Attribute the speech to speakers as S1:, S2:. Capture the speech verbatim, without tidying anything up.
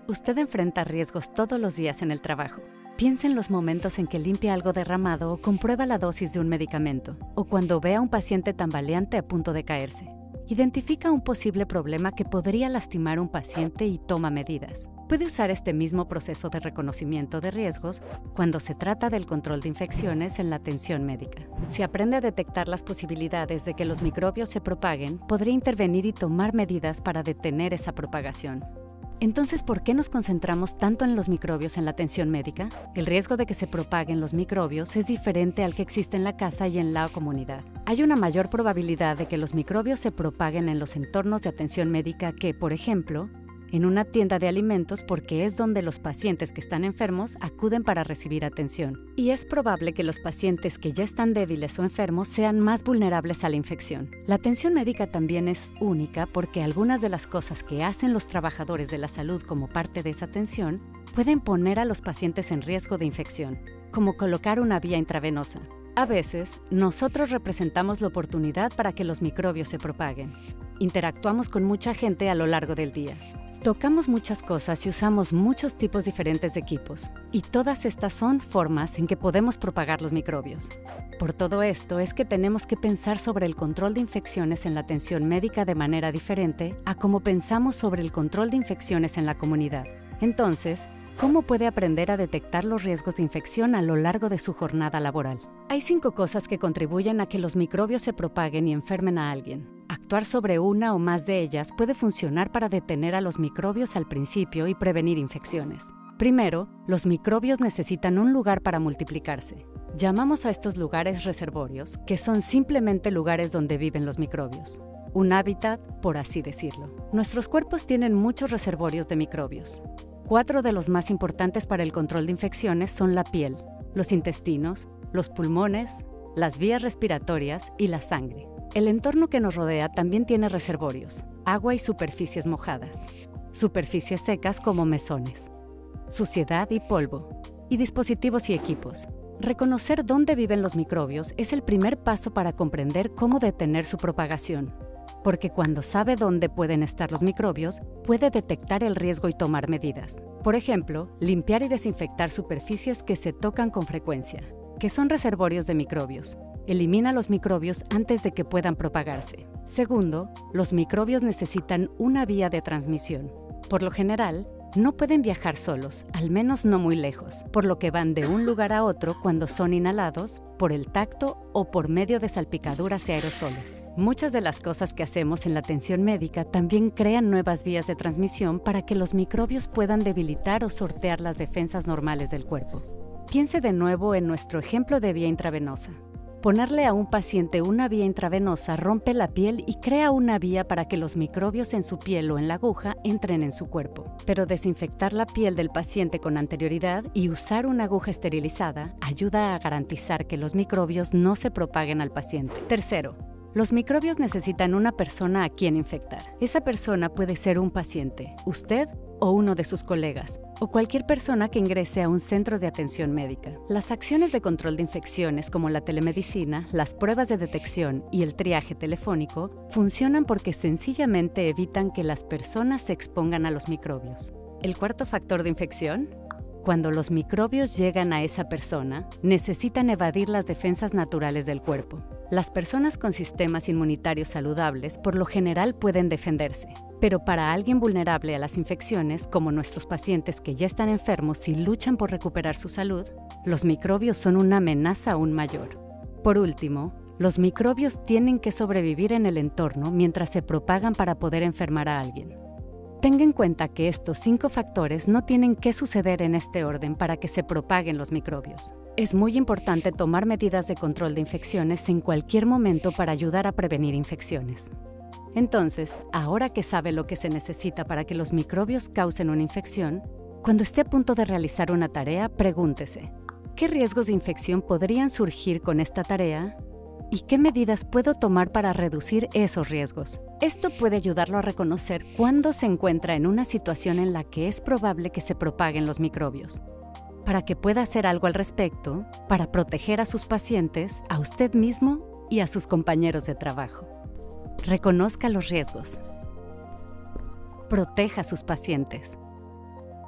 S1: Usted enfrenta riesgos todos los días en el trabajo. Piensa en los momentos en que limpia algo derramado o comprueba la dosis de un medicamento, o cuando ve a un paciente tambaleante a punto de caerse. Identifica un posible problema que podría lastimar a un paciente y toma medidas. Puede usar este mismo proceso de reconocimiento de riesgos cuando se trata del control de infecciones en la atención médica. Si aprende a detectar las posibilidades de que los microbios se propaguen, podría intervenir y tomar medidas para detener esa propagación. Entonces, ¿por qué nos concentramos tanto en los microbios en la atención médica? El riesgo de que se propaguen los microbios es diferente al que existe en la casa y en la comunidad. Hay una mayor probabilidad de que los microbios se propaguen en los entornos de atención médica que, por ejemplo, en una tienda de alimentos, porque es donde los pacientes que están enfermos acuden para recibir atención. Y es probable que los pacientes que ya están débiles o enfermos sean más vulnerables a la infección. La atención médica también es única porque algunas de las cosas que hacen los trabajadores de la salud como parte de esa atención pueden poner a los pacientes en riesgo de infección, como colocar una vía intravenosa. A veces, nosotros representamos la oportunidad para que los microbios se propaguen. Interactuamos con mucha gente a lo largo del día. Tocamos muchas cosas y usamos muchos tipos diferentes de equipos, y todas estas son formas en que podemos propagar los microbios. Por todo esto es que tenemos que pensar sobre el control de infecciones en la atención médica de manera diferente a cómo pensamos sobre el control de infecciones en la comunidad. Entonces, ¿cómo puede aprender a detectar los riesgos de infección a lo largo de su jornada laboral? Hay cinco cosas que contribuyen a que los microbios se propaguen y enfermen a alguien. Actuar sobre una o más de ellas puede funcionar para detener a los microbios al principio y prevenir infecciones. Primero, los microbios necesitan un lugar para multiplicarse. Llamamos a estos lugares reservorios, que son simplemente lugares donde viven los microbios. Un hábitat, por así decirlo. Nuestros cuerpos tienen muchos reservorios de microbios. Cuatro de los más importantes para el control de infecciones son la piel, los intestinos, los pulmones, las vías respiratorias y la sangre. El entorno que nos rodea también tiene reservorios, agua y superficies mojadas, superficies secas como mesones, suciedad y polvo, y dispositivos y equipos. Reconocer dónde viven los microbios es el primer paso para comprender cómo detener su propagación, porque cuando sabe dónde pueden estar los microbios, puede detectar el riesgo y tomar medidas. Por ejemplo, limpiar y desinfectar superficies que se tocan con frecuencia, que son reservorios de microbios. Elimina los microbios antes de que puedan propagarse. Segundo, los microbios necesitan una vía de transmisión. Por lo general, no pueden viajar solos, al menos no muy lejos, por lo que van de un lugar a otro cuando son inhalados, por el tacto o por medio de salpicaduras y aerosoles. Muchas de las cosas que hacemos en la atención médica también crean nuevas vías de transmisión para que los microbios puedan debilitar o sortear las defensas normales del cuerpo. Piense de nuevo en nuestro ejemplo de vía intravenosa. Ponerle a un paciente una vía intravenosa rompe la piel y crea una vía para que los microbios en su piel o en la aguja entren en su cuerpo. Pero desinfectar la piel del paciente con anterioridad y usar una aguja esterilizada ayuda a garantizar que los microbios no se propaguen al paciente. Tercero, los microbios necesitan una persona a quien infectar. Esa persona puede ser un paciente, usted o uno de sus colegas, o cualquier persona que ingrese a un centro de atención médica. Las acciones de control de infecciones como la telemedicina, las pruebas de detección y el triaje telefónico funcionan porque sencillamente evitan que las personas se expongan a los microbios. El cuarto factor de infección: cuando los microbios llegan a esa persona, necesitan evadir las defensas naturales del cuerpo. Las personas con sistemas inmunitarios saludables por lo general pueden defenderse, pero para alguien vulnerable a las infecciones, como nuestros pacientes que ya están enfermos y luchan por recuperar su salud, los microbios son una amenaza aún mayor. Por último, los microbios tienen que sobrevivir en el entorno mientras se propagan para poder enfermar a alguien. Tenga en cuenta que estos cinco factores no tienen que suceder en este orden para que se propaguen los microbios. Es muy importante tomar medidas de control de infecciones en cualquier momento para ayudar a prevenir infecciones. Entonces, ahora que sabe lo que se necesita para que los microbios causen una infección, cuando esté a punto de realizar una tarea, pregúntese: ¿qué riesgos de infección podrían surgir con esta tarea? ¿Y qué medidas puedo tomar para reducir esos riesgos? Esto puede ayudarlo a reconocer cuándo se encuentra en una situación en la que es probable que se propaguen los microbios, para que pueda hacer algo al respecto, para proteger a sus pacientes, a usted mismo y a sus compañeros de trabajo. Reconozca los riesgos. Proteja a sus pacientes.